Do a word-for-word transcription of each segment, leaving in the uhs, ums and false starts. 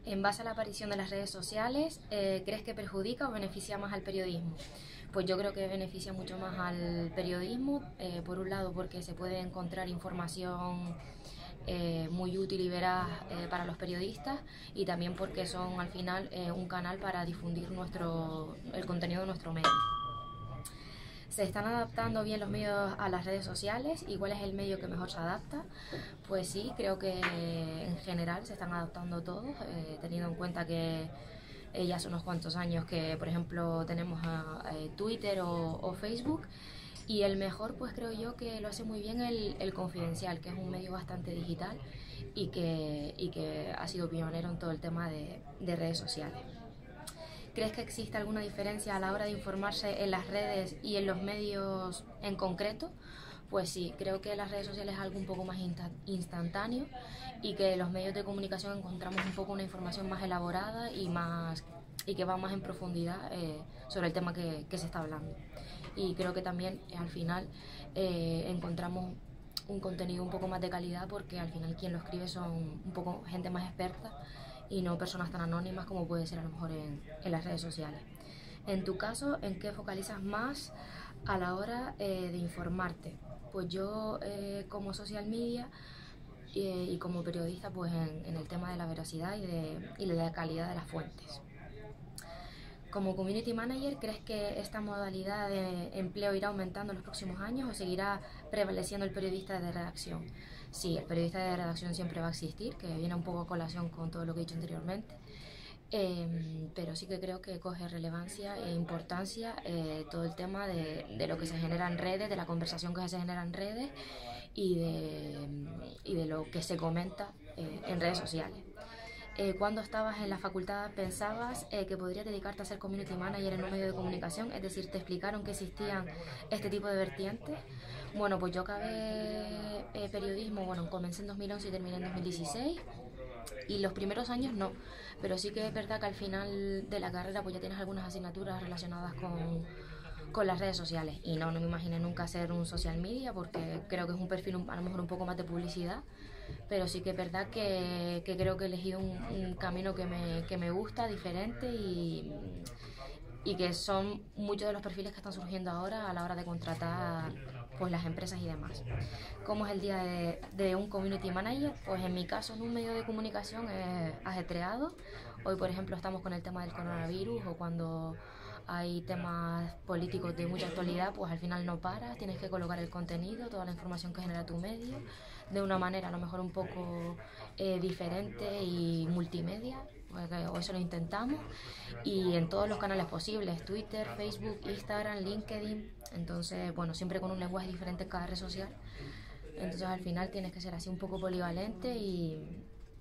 En base a la aparición de las redes sociales, eh, ¿crees que perjudica o beneficia más al periodismo? Pues yo creo que beneficia mucho más al periodismo, eh, por un lado porque se puede encontrar información eh, muy útil y veraz eh, para los periodistas, y también porque son al final eh, un canal para difundir nuestro, el contenido de nuestro medio. ¿Se están adaptando bien los medios a las redes sociales? ¿Y cuál es el medio que mejor se adapta? Pues sí, creo que en general se están adaptando todos, eh, teniendo en cuenta que eh, ya hace unos cuantos años que, por ejemplo, tenemos a, a Twitter o, o Facebook, y el mejor, pues creo yo que lo hace muy bien el, el Confidencial, que es un medio bastante digital y que, y que ha sido pionero en todo el tema de, de redes sociales. ¿Crees que existe alguna diferencia a la hora de informarse en las redes y en los medios en concreto? Pues sí, creo que las redes sociales es algo un poco más insta instantáneo, y que en los medios de comunicación encontramos un poco una información más elaborada y, más, y que va más en profundidad eh, sobre el tema que, que se está hablando. Y creo que también eh, al final eh, encontramos un contenido un poco más de calidad, porque al final quien lo escribe son un poco gente más experta y no personas tan anónimas como puede ser a lo mejor en, en las redes sociales. En tu caso, ¿en qué focalizas más a la hora eh, de informarte? Pues yo eh, como social media eh, y como periodista, pues en, en el tema de la veracidad y de, y de la calidad de las fuentes. Como community manager, ¿crees que esta modalidad de empleo irá aumentando en los próximos años o seguirá prevaleciendo el periodista de redacción? Sí, el periodista de redacción siempre va a existir, que viene un poco a colación con todo lo que he dicho anteriormente, eh, pero sí que creo que coge relevancia e importancia eh, todo el tema de, de lo que se genera en redes, de la conversación que se genera en redes y de, y de lo que se comenta eh, en redes sociales. Eh, cuando estabas en la facultad, ¿pensabas eh, que podrías dedicarte a ser community manager en un medio de comunicación? Es decir, ¿te explicaron que existían este tipo de vertientes? Bueno, pues yo acabé eh, periodismo, bueno, comencé en dos mil once y terminé en dos mil dieciséis, y los primeros años no, pero sí que es verdad que al final de la carrera pues ya tienes algunas asignaturas relacionadas con, con las redes sociales, y no, no me imaginé nunca ser un social media, porque creo que es un perfil un, a lo mejor un poco más de publicidad, pero sí que es verdad que, que creo que he elegido un, un camino que me, que me gusta, diferente, y, y que son muchos de los perfiles que están surgiendo ahora a la hora de contratar pues las empresas y demás. ¿Cómo es el día de, de un community manager? Pues en mi caso, en un medio de comunicación es ajetreado. Hoy, por ejemplo, estamos con el tema del coronavirus, o cuando hay temas políticos de mucha actualidad, pues al final no paras, tienes que colocar el contenido, toda la información que genera tu medio, de una manera a lo mejor un poco eh, diferente y multimedia, o eso lo intentamos, y en todos los canales posibles: Twitter, Facebook, Instagram, LinkedIn. Entonces, bueno, siempre con un lenguaje diferente en cada red social. Entonces al final tienes que ser así un poco polivalente y,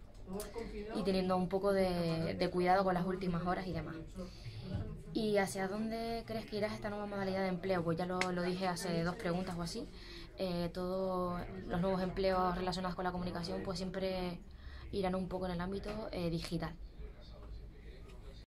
y teniendo un poco de, de cuidado con las últimas horas y demás. ¿Y hacia dónde crees que irás esta nueva modalidad de empleo? Pues ya lo, lo dije hace dos preguntas o así. Eh, todos los nuevos empleos relacionados con la comunicación pues siempre irán un poco en el ámbito eh, digital.